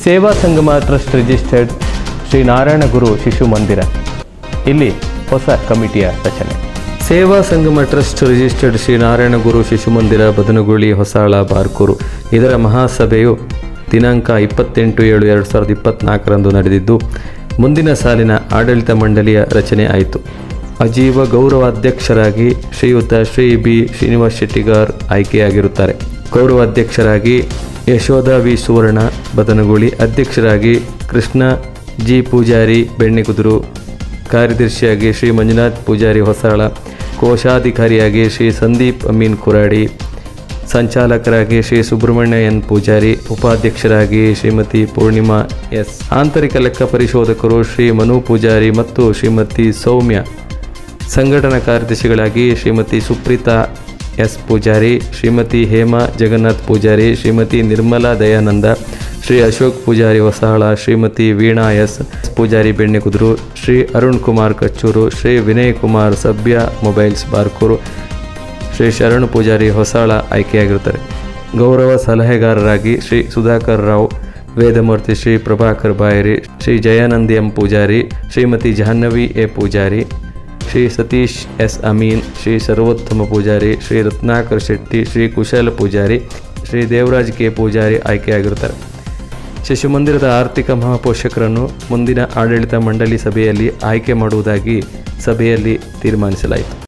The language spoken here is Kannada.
ಸೇವಾ ಸಂಗಮ ಟ್ರಸ್ಟ್ ರಿಜಿಸ್ಟರ್ಡ್ ಶ್ರೀ ನಾರಾಯಣ ಗುರು ಶಿಶು ಮಂದಿರ, ಇಲ್ಲಿ ಹೊಸ ಕಮಿಟಿಯ ರಚನೆ. Seva Sangama trust registered Shri Narayana Guru Shishu Mandir, ಬದನಗುಳಿ, Hosala, Barkur. ಇದರ ಮಹಾಸಭೆಯು ದಿನಾಂಕ 28/7/2024 ನಡೆದಿದ್ದು, ಮುಂದಿನ ಸಾಲಿನ ಆಡಳಿತ ಮಂಡಳಿಯ ರಚನೆ ಆಯಿತು. ಅಜೀವ ಗೌರವಾಧ್ಯಕ್ಷರಾಗಿ ಶ್ರೀಯುತ ಶ್ರೀ ಬಿ ಶ್ರೀನಿವಾಸ್ ಶೆಟ್ಟಿಗಾರ್ ಆಯ್ಕೆಯಾಗಿರುತ್ತಾರೆ. ಗೌರವಾಧ್ಯಕ್ಷರಾಗಿ ಯಶೋಧ ವಿ ಸುವರ್ಣ, ಬದನಗುಳಿ. ಅಧ್ಯಕ್ಷರಾಗಿ ಕೃಷ್ಣ ಜಿ ಪೂಜಾರಿ, ಬೆಣ್ಣೆಕುದುರು. ಕಾರ್ಯದರ್ಶಿಯಾಗಿ ಶ್ರೀ ಮಂಜುನಾಥ್ ಪೂಜಾರಿ, ಹೊಸಾಳ. ಕೋಶಾಧಿಕಾರಿಯಾಗಿ ಶ್ರೀ ಸಂದೀಪ್ ಅಮೀನ್ ಕುರಾಡಿ. ಸಂಚಾಲಕರಾಗಿ ಶ್ರೀ ಸುಬ್ರಹ್ಮಣ್ಯ ಎನ್ ಪೂಜಾರಿ. ಉಪಾಧ್ಯಕ್ಷರಾಗಿ ಶ್ರೀಮತಿ ಪೂರ್ಣಿಮಾ ಎಸ್. ಆಂತರಿಕ ಲೆಕ್ಕ ಪರಿಶೋಧಕರು ಶ್ರೀ ಮನು ಪೂಜಾರಿ ಮತ್ತು ಶ್ರೀಮತಿ ಸೌಮ್ಯ. ಸಂಘಟನಾ ಕಾರ್ಯದರ್ಶಿಗಳಾಗಿ Shrimati Supreetha S Poojari, Shrimati Hema Jagannath Poojari, Shrimati Nirmala Dayananda, Shri Ashok Poojari, Hosala. Shrimati Veena S Poojari, Bennekuduru. Shri Arun Kumar Kachchuru, Shri Vinay Kumar Sabhya Mobiles, Barkuru. Shri Sharan Poojari, Hosala ಆಯ್ಕೆಯಾಗಿರುತ್ತಾರೆ. ಗೌರವ ಸಲಹೆಗಾರರಾಗಿ Shri Sudhakar Rao, Vedamurthy, Shri Prabhakar Bayari, Shri Jayanand M Poojari, Shrimati Jahnavi A Poojari, Shri Satish S Amin, Shri Sarvottama Poojari, Shri Ratnakar Shetty, Shri Kushal Poojary, Shri Devaraj K Poojari ಆಯ್ಕೆಯಾಗಿರುತ್ತಾರೆ. ಶಿಶು ಮಂದಿರದ ಆರ್ಥಿಕ ಮಹಾಪೋಷಕರನ್ನು ಮುಂದಿನ ಆಡಳಿತ ಮಂಡಳಿ ಸಭೆಯಲ್ಲಿ ಆಯ್ಕೆ ಮಾಡುವುದಾಗಿ ಸಭೆಯಲ್ಲಿ ತೀರ್ಮಾನಿಸಲಾಯಿತು.